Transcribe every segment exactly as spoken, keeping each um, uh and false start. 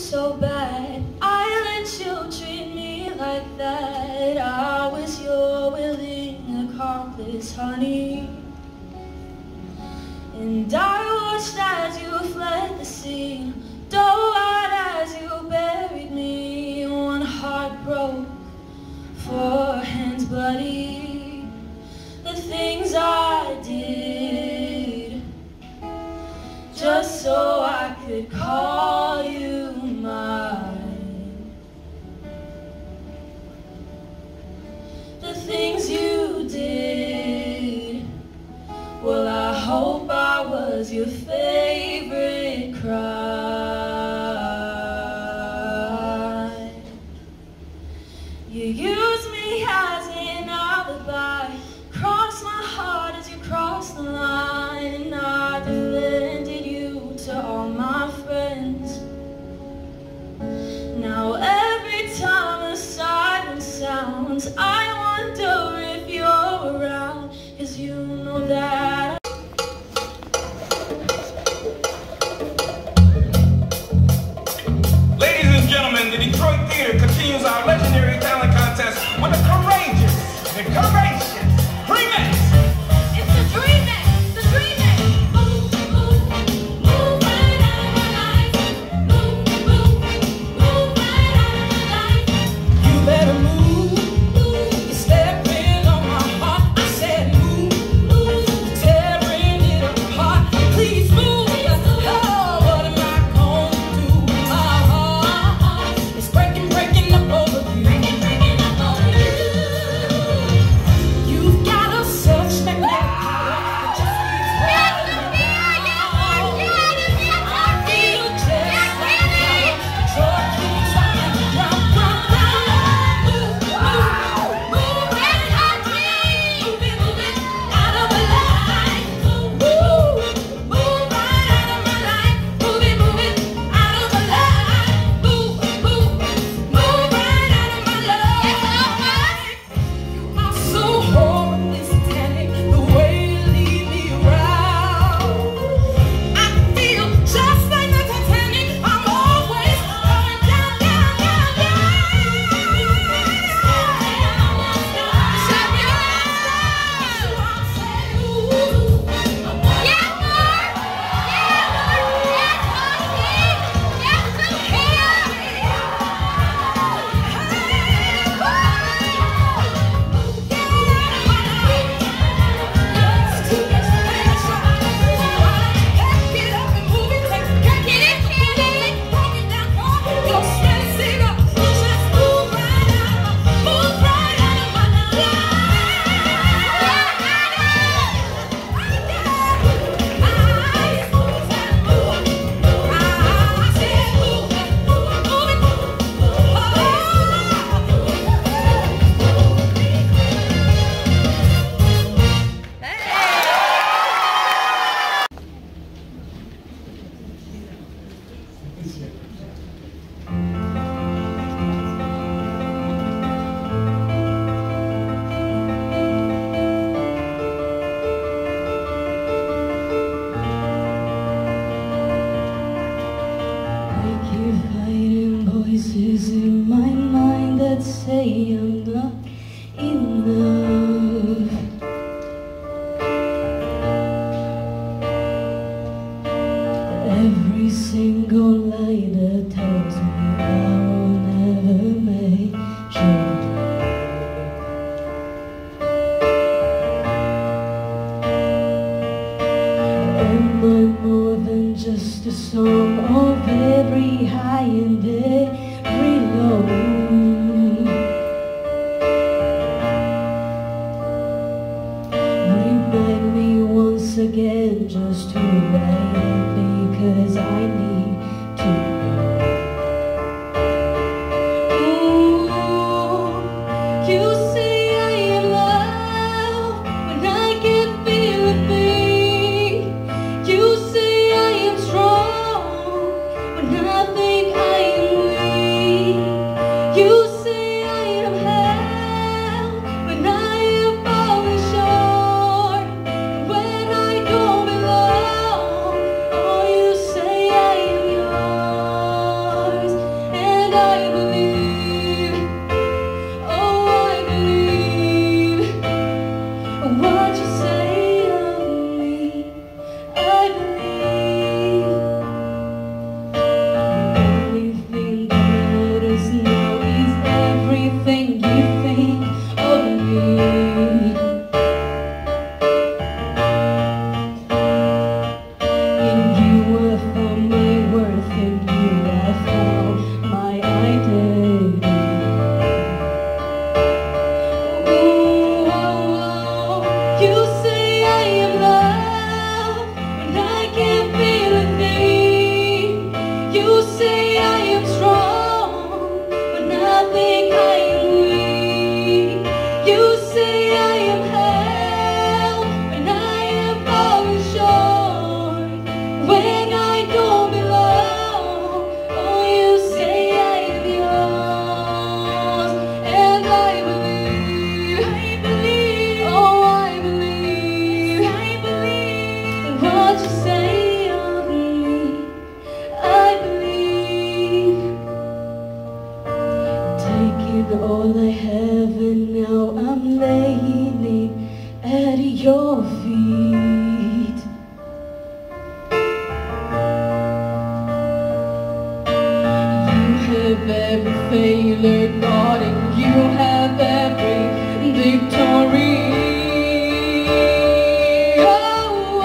so bad. I let you treat me like that. I was your willing accomplice, honey. And I watched as you fled the scene, dove as you buried me. One heart broke, four hands bloody. The things I did just so I could call you mine. The things you did, well, I hope I was your favorite cry. You used me as an alibi, crossed my heart as you crossed the line, and I defended you to all my friends. Now every time a siren sounds, I wonder if you're around, 'cause you know that Ladies and gentlemen, the Detroit Theater continues our legendary talent contest with a courageous and courageous remix. it's the dreaming, the dreaming. Move, move, move right out of my life. Move, move, move right out of my life. You better move, move. You're stepping on my heart. I said move, move. You're tearing it apart. Please move. Oh, what am I gonna do? My heart is breaking, breaking up over you. Breaking, breaking up over you. You've got a such magnetic power that just keeps rolling around. I feel just like power. Joy keeps running round, round, round. Move, move, move right out of me. Move it, move it out of my life. Move, move, move right out of my life. Move it, move it out of my life. Move, move, move right out of my life. You are so horribly satanic, the way you lead me around. I feel just like the Titanic. I'm always going down, down, down, down. Shut me down. So I say, ooh, Yes, Lord. Yes, Lord. Yes, Lord. Yes, I keep fighting voices in my mind that say I'm not enough. Every single lie that tells me I will never measure. Am I more than just a sum of every high and every low? Remind me once again just who I am, because I need to know. Ooh, you say I am loved when I can't feel a thing. You say I am strong when I think I am weak. You say I am held when I am falling short, and when I don't belong. Oh, you say I am yours. what you say of me. I believe the only thing that matters now is everything you think of me. In you I found my worth, in you I found my identity. Ooh, oh, oh. You say I am loved when I can't feel a thing. You say I am strong when I think I am weak. You say I am held when I am falling short, when I don't belong. Oh, you say I am yours, and I believe, I believe, oh, I believe, I believe what you say of me. I believe. Taking all I have and now I'm laying it at your feet. You have every failure, God, and you have every victory. Oh,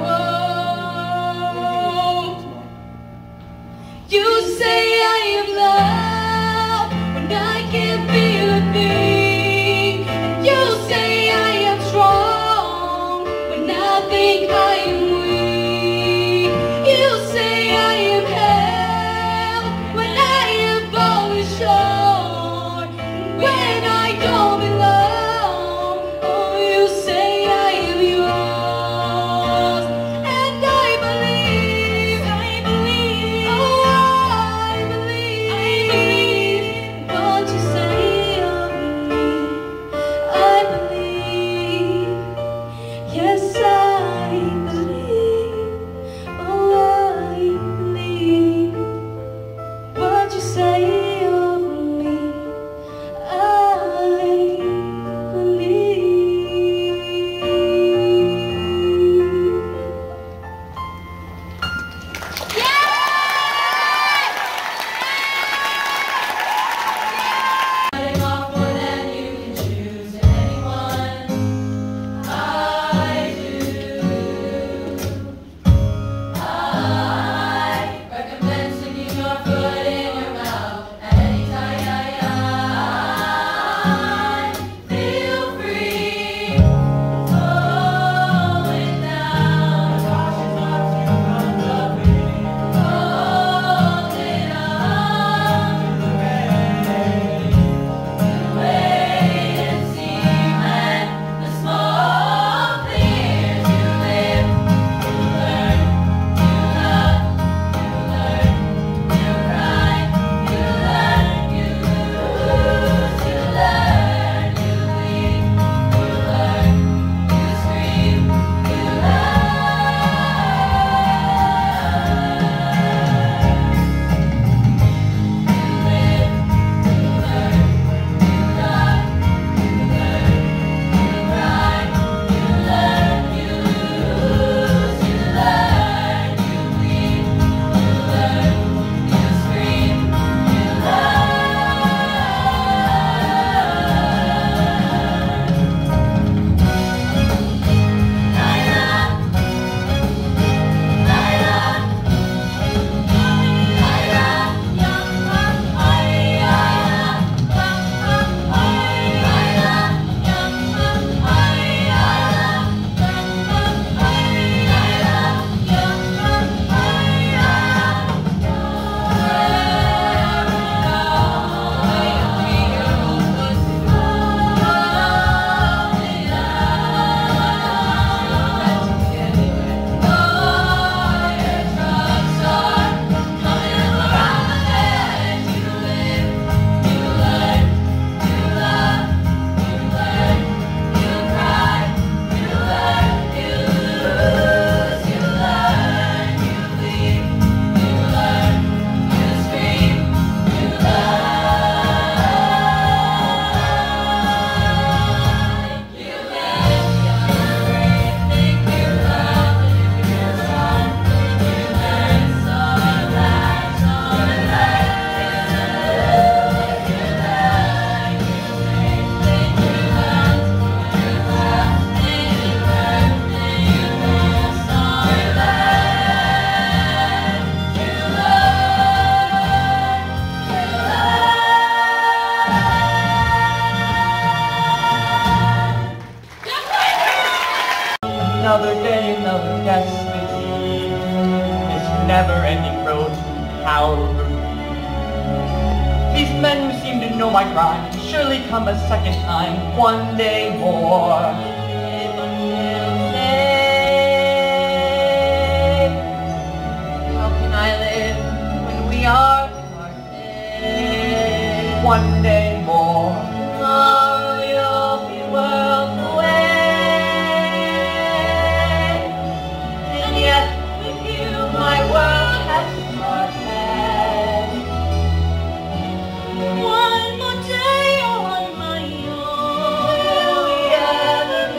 oh, oh. You say I am loved when I can't feel a thing. And you say I am strong when I think I am weak. You say I am held when I am falling short, when I don't belong. Oh, you say I am yours, and I believe, I believe, oh, I believe, I believe what you say of me. I believe, yes, I believe. Another day, another destiny. This never-ending road to Calvary. These men who seem to know my crime surely come a second time, one day more. But they'll say, how can I live when we are parted? One day more. Tomorrow you'll be worlds away. And yet with you my world has started. One more day on my own. Will we ever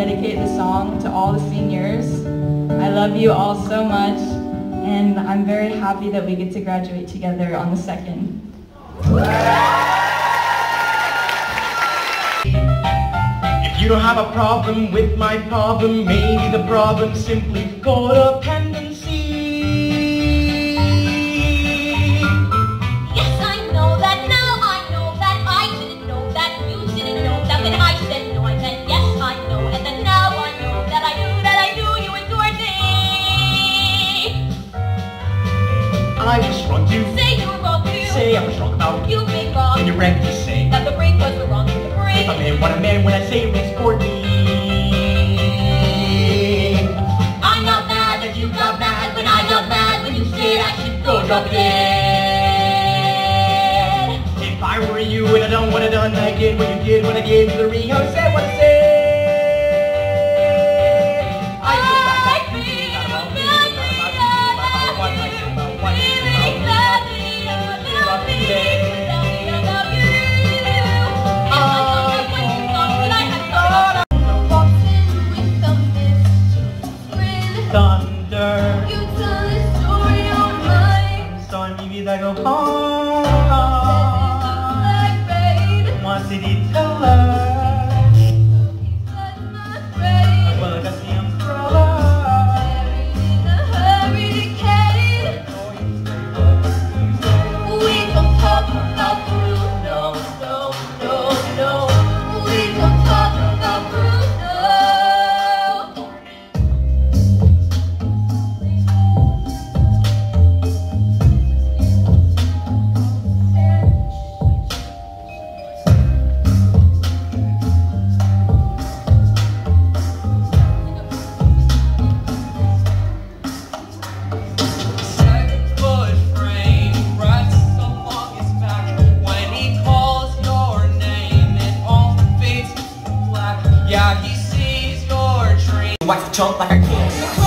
dedicate this song to all the seniors. I love you all so much, and I'm very happy that we get to graduate together on the second. If you don't have a problem with my problem, maybe the problem's simply codependency. Yes, I know that now. I know that I didn't know that. You didn't know that when I said no, I meant yes, I know. And then now I know that I knew that I knew you adored me. I was wrong to Say you were wrong too. say I was wrong about You've been wrong. when you read to say That the break was the wrong thing to break. I mean what I meant when I say it was for me. I'm not mad that you got mad when I got mad when you said I should go drop dead. If I were you and I done what I done, I did what you did when I gave you the ring, I said what I said. I feel back, back, I thinking feel about me, badly about what I said about what I said Feeling about badly about me, badly about you. And I thought that when you thought that I had thought walked in with a mist with thunder. you tell this story on mine. Son, mi vida go home. Like rain, One city teller. that's not great. Well, I got the umbrella. Buried in a hurricane. We don't talk about Bruno, no, no, no. We don't talk about Bruno. Wax the chunk like a kid.